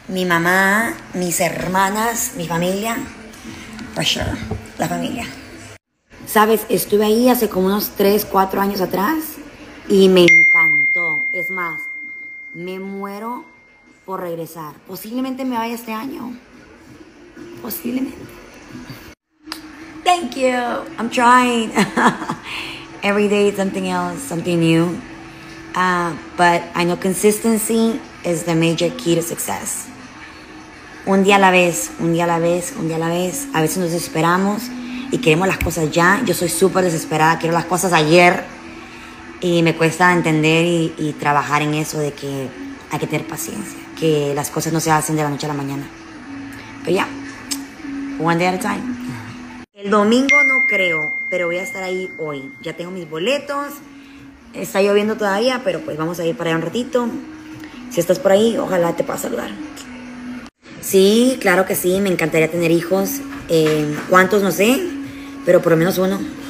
mi mamá, mis hermanas, mi familia. For sure, la familia. Sabes, estuve ahí hace como unos 3, 4 años atrás y me encantó. Es más, me muero por regresar. Posiblemente me vaya este año. Posiblemente. Thank you. I'm trying. Every day it's something else, something new. But I know consistency is the major key to success. Un día a la vez, un día a la vez, un día a la vez. A veces nos desesperamos y queremos las cosas ya. Yo soy súper desesperada, quiero las cosas ayer. Y me cuesta entender y trabajar en eso de que hay que tener paciencia. Que las cosas no se hacen de la noche a la mañana. Pero ya, one day at a time. El domingo no creo, pero voy a estar ahí hoy. Ya tengo mis boletos. Está lloviendo todavía, pero pues vamos a ir para allá un ratito. Si estás por ahí, ojalá te pueda saludar. Sí, claro que sí, me encantaría tener hijos. ¿Cuántos? No sé, pero por lo menos uno.